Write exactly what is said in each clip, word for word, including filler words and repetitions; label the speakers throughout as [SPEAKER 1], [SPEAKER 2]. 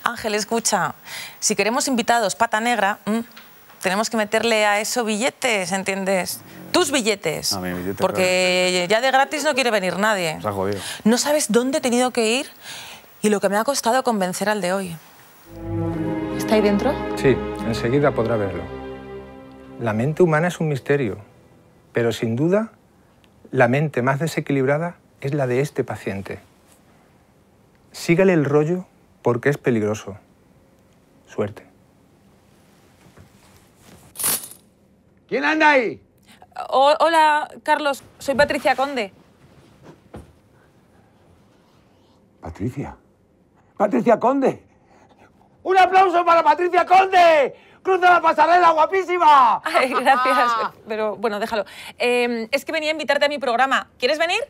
[SPEAKER 1] Ángel, escucha, si queremos invitados pata negra, mmm, tenemos que meterle a eso billetes, ¿entiendes? Tus billetes.
[SPEAKER 2] A mi billete,
[SPEAKER 1] porque claro, ya de gratis no quiere venir nadie.
[SPEAKER 2] Se ha jodido.
[SPEAKER 1] No sabes dónde he tenido que ir y lo que me ha costado convencer al de hoy. ¿Está ahí dentro?
[SPEAKER 3] Sí, enseguida podrá verlo. La mente humana es un misterio, pero sin duda la mente más desequilibrada es la de este paciente. Sígale el rollo porque es peligroso. Suerte.
[SPEAKER 4] ¿Quién anda ahí?
[SPEAKER 1] O hola, Carlos. Soy Patricia Conde.
[SPEAKER 4] Patricia. Patricia Conde. ¡Un aplauso para Patricia Conde! ¡Cruza la pasarela, guapísima!
[SPEAKER 1] Ay, gracias. Pero, bueno, déjalo. Eh, es que venía a invitarte a mi programa. ¿Quieres venir?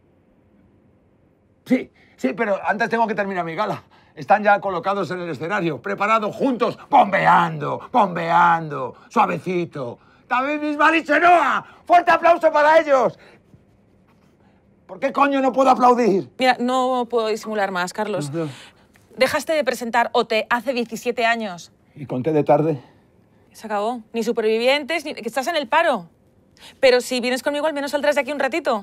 [SPEAKER 4] Sí, sí, pero antes tengo que terminar mi gala. Están ya colocados en el escenario, preparados juntos, bombeando, bombeando, suavecito. David Bisbal y Chenoa. ¡Fuerte aplauso para ellos! ¿Por qué coño no puedo aplaudir?
[SPEAKER 1] Mira, no puedo disimular más, Carlos. No, no. Dejaste de presentar O T hace diecisiete años.
[SPEAKER 4] ¿Y conté de tarde?
[SPEAKER 1] Se acabó. Ni Supervivientes, ni... que estás en el paro. Pero si vienes conmigo, al menos saldrás de aquí un ratito.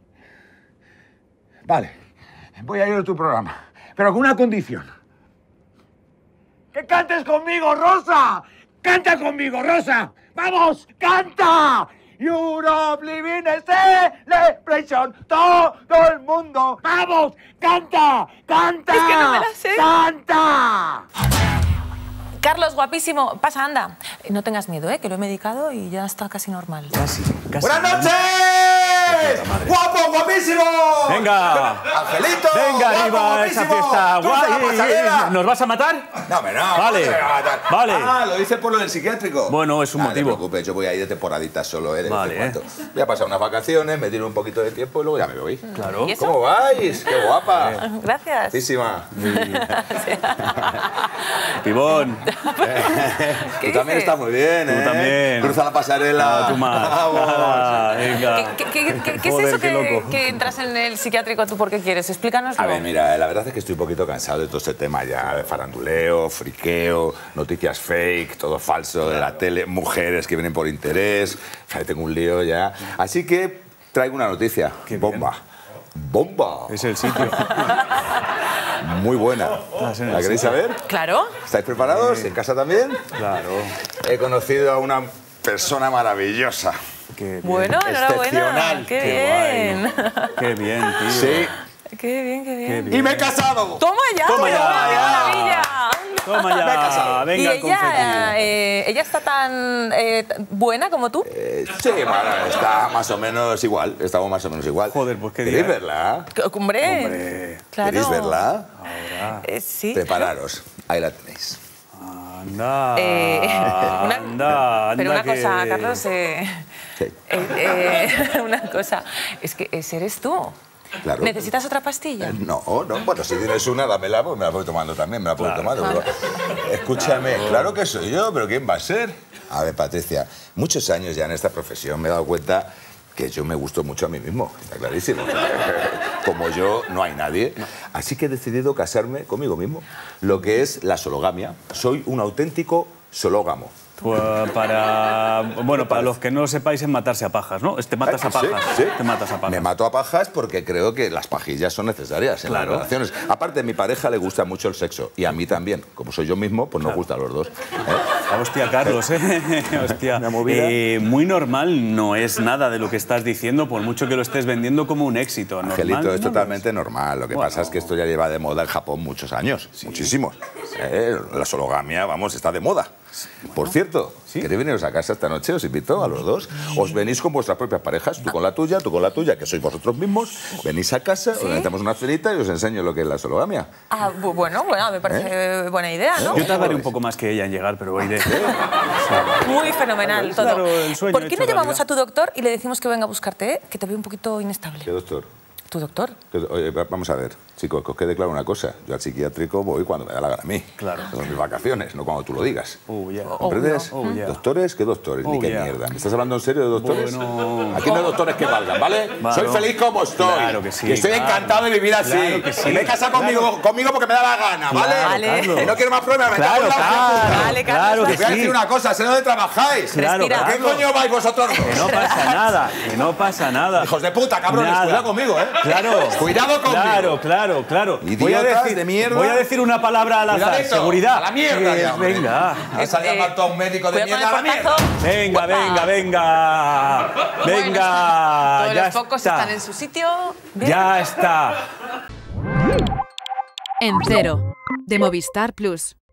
[SPEAKER 4] Vale. Voy a ir a tu programa. Pero con una condición. ¡Que cantes conmigo, Rosa! ¡Canta conmigo, Rosa! ¡Vamos! ¡Canta! Europe living a celebration. Todo el mundo. ¡Vamos! ¡Canta! ¡Canta!
[SPEAKER 1] Es que no me la sé.
[SPEAKER 4] ¡Canta!
[SPEAKER 1] Carlos, guapísimo. Pasa, anda. No tengas miedo, ¿eh? Que lo he medicado y ya está casi normal.
[SPEAKER 2] Casi, casi.
[SPEAKER 4] ¡Buenas noches! ¡Guapo, guapísimo!
[SPEAKER 2] ¡Venga!
[SPEAKER 4] ¡Angelito!
[SPEAKER 2] ¡Venga, arriba a esa fiesta! ¡Guay! ¿Nos vas a matar?
[SPEAKER 5] No, me no.
[SPEAKER 2] Vale, vale.
[SPEAKER 5] Ah, lo dices por lo del psiquiátrico.
[SPEAKER 2] Bueno, es un
[SPEAKER 5] Nah,
[SPEAKER 2] motivo.
[SPEAKER 5] No te preocupes, yo voy a ir de temporadita solo, ¿eh? De
[SPEAKER 2] vale,
[SPEAKER 5] vez en cuando. Voy a pasar unas vacaciones, me tiro un poquito de tiempo y luego ya me voy.
[SPEAKER 2] Claro.
[SPEAKER 5] ¿Cómo vais? ¡Qué guapa!
[SPEAKER 1] Gracias.
[SPEAKER 5] Guapísima.
[SPEAKER 2] Pibón.
[SPEAKER 5] Tú también estás muy bien, ¿eh?
[SPEAKER 2] Tú también.
[SPEAKER 5] Cruza la pasarela.
[SPEAKER 2] No, tú más. Ah, venga.
[SPEAKER 1] ¿Qué, qué, qué, qué
[SPEAKER 2] Joder,
[SPEAKER 1] es eso
[SPEAKER 2] qué
[SPEAKER 1] que,
[SPEAKER 2] loco.
[SPEAKER 1] que entras en el psiquiátrico tú porque quieres? Explícanoslo.
[SPEAKER 5] A ver, mira, la verdad es que estoy un poquito cansado de todo este tema ya, de faranduleo, friqueo, noticias fake, todo falso, de la tele, mujeres que vienen por interés. O sea, tengo un lío ya. Así que traigo una noticia.
[SPEAKER 2] Qué
[SPEAKER 5] Bomba.
[SPEAKER 2] bien.
[SPEAKER 5] ¡Bomba!
[SPEAKER 2] Es el sitio.
[SPEAKER 5] Muy buena. ¿La queréis saber?
[SPEAKER 1] Claro.
[SPEAKER 5] ¿Estáis preparados? ¿En casa también?
[SPEAKER 2] Claro.
[SPEAKER 5] He conocido a una persona maravillosa.
[SPEAKER 2] Qué bien.
[SPEAKER 1] Bueno, enhorabuena.
[SPEAKER 5] Excepcional.
[SPEAKER 1] Qué,
[SPEAKER 2] Qué
[SPEAKER 1] bien.
[SPEAKER 2] guay. Qué bien, tío.
[SPEAKER 5] Sí.
[SPEAKER 1] Qué bien, qué bien.
[SPEAKER 2] Qué bien.
[SPEAKER 5] ¡Y me he casado!
[SPEAKER 1] ¡Toma ya!
[SPEAKER 2] Toma ya.
[SPEAKER 1] ¡Qué maravilla!
[SPEAKER 2] Toma ya.
[SPEAKER 5] Me he casado.
[SPEAKER 2] Venga,
[SPEAKER 1] ¿Y
[SPEAKER 2] el confeti.
[SPEAKER 1] ella, eh, ella está tan eh, buena como tú?
[SPEAKER 5] Eh, sí, bueno, está más o menos igual. Estamos más o menos igual.
[SPEAKER 2] Joder, pues qué
[SPEAKER 5] ¿Queréis
[SPEAKER 2] día.
[SPEAKER 5] verla?
[SPEAKER 1] Hombre.
[SPEAKER 2] Hombre.
[SPEAKER 1] Claro.
[SPEAKER 5] ¿Queréis verla?
[SPEAKER 2] Ahora.
[SPEAKER 1] Eh, sí.
[SPEAKER 5] Prepararos. Ahí la tenéis.
[SPEAKER 2] Anda.
[SPEAKER 1] Eh, una-
[SPEAKER 2] anda, anda.
[SPEAKER 1] Pero una
[SPEAKER 2] que...
[SPEAKER 1] cosa, Carlos, eh,
[SPEAKER 5] Sí.
[SPEAKER 1] eh, eh, una cosa, es que ese eres tú.
[SPEAKER 5] Claro.
[SPEAKER 1] ¿Necesitas otra pastilla?
[SPEAKER 5] Eh, No, no. Bueno, si tienes una, dámela, pues me la voy tomando también. Me la puedo
[SPEAKER 2] Claro.
[SPEAKER 5] tomar. Pero... Escúchame, claro que soy yo, pero ¿quién va a ser? A ver, Patricia, muchos años ya en esta profesión me he dado cuenta que yo me gusto mucho a mí mismo. Está clarísimo. Como yo, no hay nadie. Así que he decidido casarme conmigo mismo. Lo que es la sologamia. Soy un auténtico sológamo.
[SPEAKER 2] Pues para... Bueno, para los que no lo sepáis es matarse a pajas, ¿no? Te matas a
[SPEAKER 5] Sí,
[SPEAKER 2] pajas.
[SPEAKER 5] sí.
[SPEAKER 2] Te matas a pajas.
[SPEAKER 5] Me mato a pajas porque creo que las pajillas son necesarias en
[SPEAKER 2] Claro.
[SPEAKER 5] las relaciones. Aparte, a mi pareja le gusta mucho el sexo. Y a mí también. Como soy yo mismo, pues nos gusta a los dos. ¿eh?
[SPEAKER 2] Ah, hostia, Carlos, ¿eh? Hostia.
[SPEAKER 5] Una movida.
[SPEAKER 2] Eh, muy normal no es nada de lo que estás diciendo, por mucho que lo estés vendiendo como un éxito. Normal,
[SPEAKER 5] Angelito, es
[SPEAKER 2] ¿no?
[SPEAKER 5] totalmente normal. Lo que
[SPEAKER 2] Bueno.
[SPEAKER 5] pasa es que esto ya lleva de moda en Japón muchos años. Muchísimos. ¿Eh? La sologamia, vamos, está de moda. Por cierto,
[SPEAKER 2] ¿Sí?
[SPEAKER 5] ¿queréis veniros a casa esta noche? Os invito a los dos. Os venís con vuestras propias parejas, tú con la tuya, tú con la tuya, que sois vosotros mismos. Venís a casa,
[SPEAKER 1] ¿Sí?
[SPEAKER 5] organizamos una cenita y os enseño lo que es la sologamia.
[SPEAKER 1] Ah, bu- bueno, bueno, me parece buena idea, ¿no?
[SPEAKER 2] Yo tardaré un poco más que ella en llegar, pero iré.
[SPEAKER 1] Muy fenomenal todo.
[SPEAKER 2] Claro, el sueño
[SPEAKER 1] ¿Por qué
[SPEAKER 2] hecho
[SPEAKER 1] no llamamos
[SPEAKER 2] realidad.
[SPEAKER 1] a tu doctor y le decimos que venga a buscarte, eh? Que te veo un poquito inestable?
[SPEAKER 5] ¿Qué doctor?
[SPEAKER 1] ¿Tu doctor?
[SPEAKER 5] Que- oye, va- vamos a ver, chicos, que os quede claro una cosa. Yo al psiquiátrico voy cuando me da la gana a mí.
[SPEAKER 2] Claro.
[SPEAKER 5] En mis vacaciones, no cuando tú lo digas.
[SPEAKER 2] Oh, yeah.
[SPEAKER 5] ¿Comprendes?
[SPEAKER 2] Oh, yeah.
[SPEAKER 5] ¿Doctores? ¿Qué doctores? Ni
[SPEAKER 2] Oh,
[SPEAKER 5] qué
[SPEAKER 2] yeah.
[SPEAKER 5] mierda. ¿Me estás hablando en serio de doctores?
[SPEAKER 2] Bueno.
[SPEAKER 5] Aquí no hay doctores que valgan, ¿vale?
[SPEAKER 2] Vale.
[SPEAKER 5] Soy feliz como estoy.
[SPEAKER 2] Claro que sí,
[SPEAKER 5] Y estoy
[SPEAKER 2] claro.
[SPEAKER 5] encantado de vivir así.
[SPEAKER 2] Claro que sí,
[SPEAKER 5] Y me he casado
[SPEAKER 2] claro.
[SPEAKER 5] conmigo, conmigo porque me da la gana, ¿vale?
[SPEAKER 2] Claro,
[SPEAKER 1] Vale.
[SPEAKER 2] Carlos.
[SPEAKER 5] Y no quiero más pruebas, me
[SPEAKER 2] Claro,
[SPEAKER 5] cago en la
[SPEAKER 2] claro,
[SPEAKER 5] puta.
[SPEAKER 1] Vale, Carlos,
[SPEAKER 2] claro
[SPEAKER 1] vale.
[SPEAKER 2] que
[SPEAKER 5] Os voy a
[SPEAKER 2] sí.
[SPEAKER 5] decir una cosa, sé dónde trabajáis.
[SPEAKER 2] Claro,
[SPEAKER 1] Respira.
[SPEAKER 5] ¿Qué
[SPEAKER 2] Carlos.
[SPEAKER 5] coño vais vosotros dos?
[SPEAKER 2] Que no pasa nada, que no pasa nada.
[SPEAKER 5] Hijos de puta, cabrones,
[SPEAKER 2] Nada.
[SPEAKER 5] cuidado conmigo, ¿eh?
[SPEAKER 2] Claro.
[SPEAKER 5] Cuidado conmigo.
[SPEAKER 2] Claro, claro, claro. Voy a
[SPEAKER 5] Idiotas
[SPEAKER 2] decir,
[SPEAKER 5] de mierda.
[SPEAKER 2] voy a decir una palabra al azar.
[SPEAKER 5] Cuidadito,
[SPEAKER 2] Seguridad.
[SPEAKER 5] a la mierda
[SPEAKER 2] Que-
[SPEAKER 5] ya, hombre.
[SPEAKER 2] venga.
[SPEAKER 5] Vas a llamar tú a un médico de
[SPEAKER 1] Cuidado
[SPEAKER 5] mierda a la
[SPEAKER 1] con el
[SPEAKER 5] mierda.
[SPEAKER 1] portazo.
[SPEAKER 2] Venga,
[SPEAKER 1] Uepa.
[SPEAKER 2] venga, venga. Venga.
[SPEAKER 1] Todos
[SPEAKER 2] ya
[SPEAKER 1] los focos
[SPEAKER 2] está.
[SPEAKER 1] están en su sitio. Bien.
[SPEAKER 2] Ya está.
[SPEAKER 6] En Cero, de Movistar Plus.